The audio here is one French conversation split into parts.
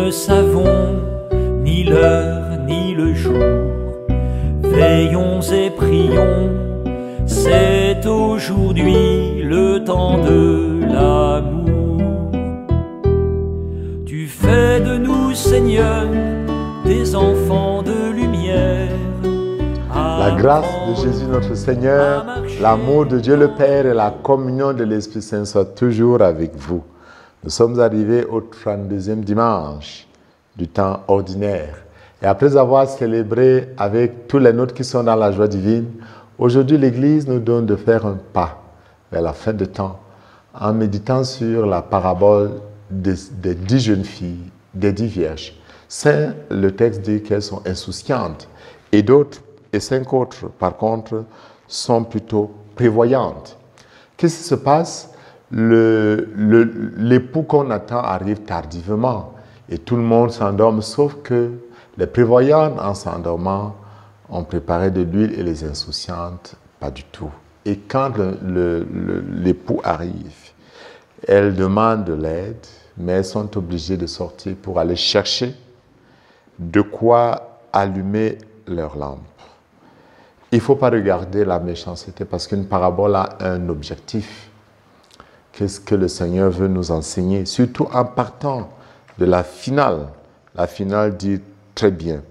ne savons ni l'heure ni le jour. Veillons et prions, c'est aujourd'hui le temps de l'amour. Tu fais de nous, Seigneur, des enfants de lumière. La grâce de Jésus notre Seigneur, l'amour de Dieu le Père et la communion de l'Esprit Saint soient toujours avec vous. Nous sommes arrivés au 32e dimanche du temps ordinaire. Et après avoir célébré avec tous les nôtres qui sont dans la joie divine, aujourd'hui l'Église nous donne de faire un pas vers la fin de temps en méditant sur la parabole des 10 jeunes filles, des 10 vierges. Le texte dit qu'elles sont insouciantes et 5 autres, par contre, sont plutôt prévoyantes. Qu'est-ce qui se passe? L'époux qu'on attend arrive tardivement et tout le monde s'endorme, sauf que les prévoyantes, en s'endormant, ont préparé de l'huile et les insouciantes, pas du tout. Et quand l'époux arrive, elles demandent de l'aide, mais elles sont obligées de sortir pour aller chercher de quoi allumer leur lampe. Il ne faut pas regarder la méchanceté parce qu'une parabole a un objectif. Qu'est-ce que le Seigneur veut nous enseigner? Surtout en partant de la finale. La finale dit très bien.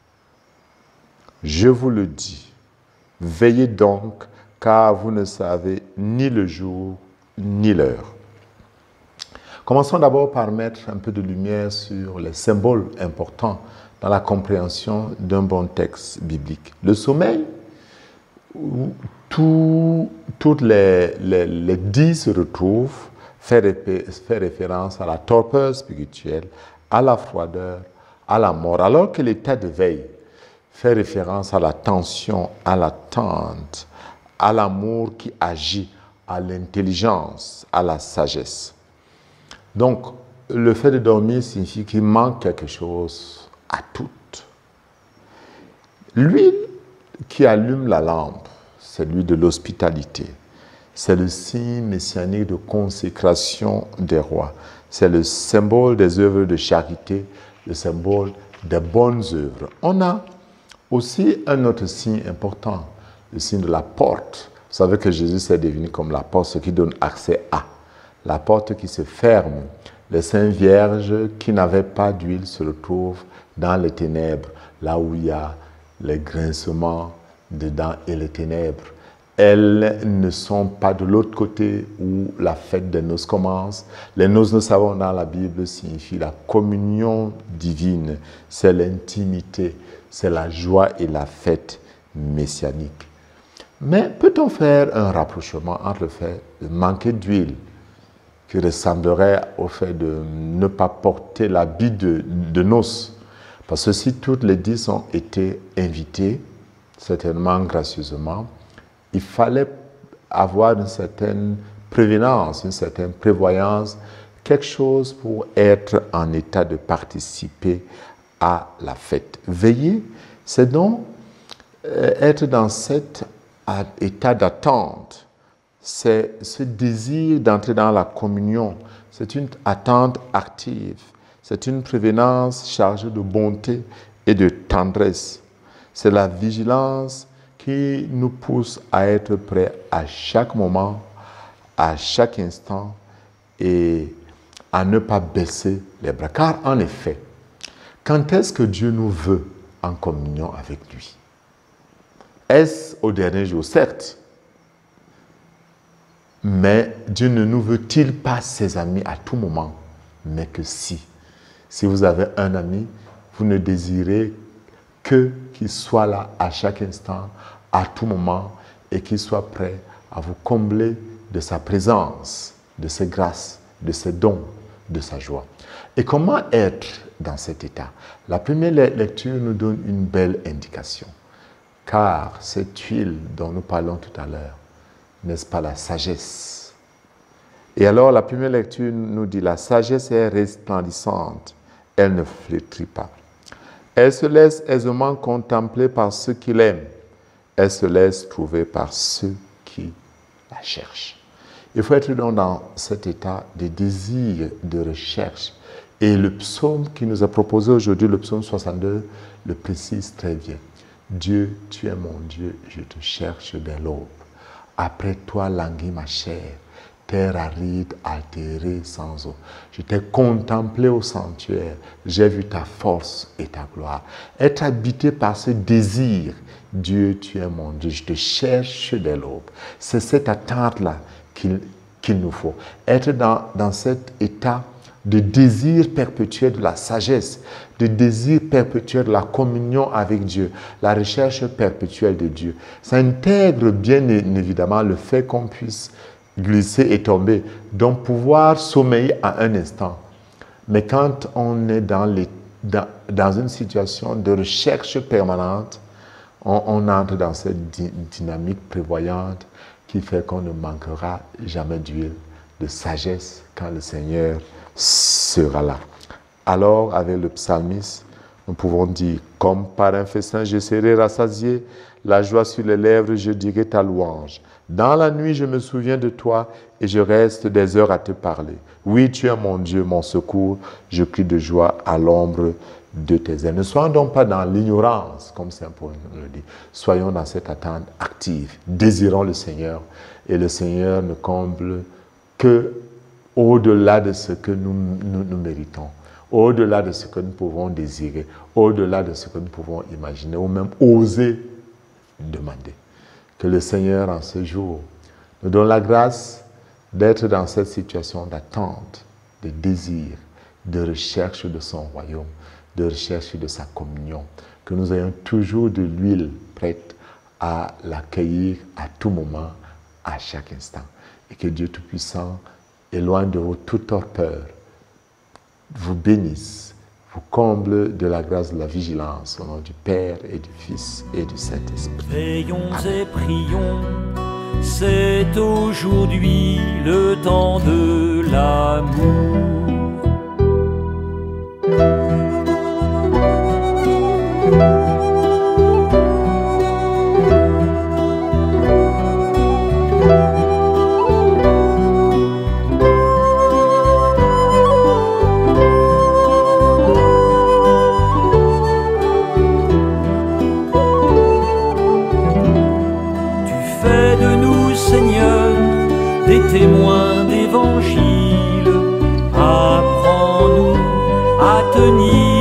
Je vous le dis, veillez donc, car vous ne savez ni le jour ni l'heure. Commençons d'abord par mettre un peu de lumière sur les symboles importants dans la compréhension d'un bon texte biblique. Le sommeil, où toutes les 10 se retrouvent, fait référence à la torpeur spirituelle, à la froideur, à la mort, alors que l'état de veille fait référence à la tension, à l'attente, à l'amour qui agit, à l'intelligence, à la sagesse. Donc, le fait de dormir signifie qu'il manque quelque chose à toutes. L'huile qui allume la lampe, c'est l'huile de l'hospitalité. C'est le signe messianique de consécration des rois. C'est le symbole des œuvres de charité, le symbole des bonnes œuvres. On a aussi un autre signe important, le signe de la porte. Vous savez que Jésus s'est défini comme la porte, ce qui donne accès à. La porte qui se ferme. Les saintes vierges qui n'avaient pas d'huile se retrouvent dans les ténèbres, là où il y a les grincements dedans et les ténèbres. Elles ne sont pas de l'autre côté où la fête des noces commence. Les noces, nous savons dans la Bible, signifie la communion divine. C'est l'intimité, c'est la joie et la fête messianique. Mais peut-on faire un rapprochement entre le fait de manquer d'huile, qui ressemblerait au fait de ne pas porter l'habit de noces? Parce que si toutes les 10 ont été invitées, certainement gracieusement, il fallait avoir une certaine prévenance, une certaine prévoyance, quelque chose pour être en état de participer à la fête. Veiller, c'est donc être dans cet état d'attente. C'est ce désir d'entrer dans la communion. C'est une attente active. C'est une prévenance chargée de bonté et de tendresse. C'est la vigilance qui nous pousse à être prêts à chaque moment, à chaque instant et à ne pas baisser les bras. Car en effet, quand est-ce que Dieu nous veut en communion avec lui? Est-ce au dernier jour? Certes. Mais Dieu ne nous veut-il pas ses amis à tout moment? Mais que si. Si vous avez un ami, vous ne désirez qu'il soit là à chaque instant, à tout moment, et qu'il soit prêt à vous combler de sa présence, de ses grâces, de ses dons, de sa joie. Et comment être dans cet état? La première lecture nous donne une belle indication. Car cette huile dont nous parlons tout à l'heure, n'est-ce pas la sagesse? Et alors la première lecture nous dit, la sagesse est resplendissante, elle ne flétrit pas. Elle se laisse aisément contempler par ceux qui l'aiment. Elle se laisse trouver par ceux qui la cherchent. Il faut être donc dans cet état de désir, de recherche, Et le psaume qui nous a proposé aujourd'hui, le psaume 62, le précise très bien. Dieu, tu es mon Dieu, je te cherche dès l'aube. Après toi languit ma chair, terre aride, altérée, sans eau. Je t'ai contemplé au sanctuaire, j'ai vu ta force et ta gloire. Être habité par ce désir, Dieu, tu es mon Dieu, je te cherche dès l'aube. C'est cette attente-là qu'il nous faut. Être dans cet état de désir perpétuel de la sagesse, de désir perpétuel de la communion avec Dieu, la recherche perpétuelle de Dieu. Ça intègre bien évidemment le fait qu'on puisse glisser et tomber, donc pouvoir sommeiller à un instant. Mais quand on est dans une situation de recherche permanente, on entre dans cette dynamique prévoyante qui fait qu'on ne manquera jamais d'huile, de sagesse quand le Seigneur sera là. Alors, avec le psalmiste, nous pouvons dire, comme par un festin, je serai rassasié, la joie sur les lèvres, je dirai ta louange. Dans la nuit, je me souviens de toi et je reste des heures à te parler. Oui, tu es mon Dieu, mon secours, je crie de joie à l'ombre de tes ailes. Ne soyons donc pas dans l'ignorance, comme Saint Paul nous le dit. Soyons dans cette attente active, désirons le Seigneur. Et le Seigneur ne comble que au-delà de ce que nous méritons, au-delà de ce que nous pouvons désirer, au-delà de ce que nous pouvons imaginer, ou même oser demander. Que le Seigneur, en ce jour, nous donne la grâce d'être dans cette situation d'attente, de désir, de recherche de son royaume, de recherche de sa communion. Que nous ayons toujours de l'huile prête à l'accueillir à tout moment, à chaque instant. Et que Dieu Tout-Puissant éloigne de vous toute torpeur, vous bénisse, vous comble de la grâce de la vigilance au nom du Père et du Fils et du Saint-Esprit. Veillons et prions, c'est aujourd'hui le temps de l'amour. Des témoins d'évangile, apprends-nous à tenir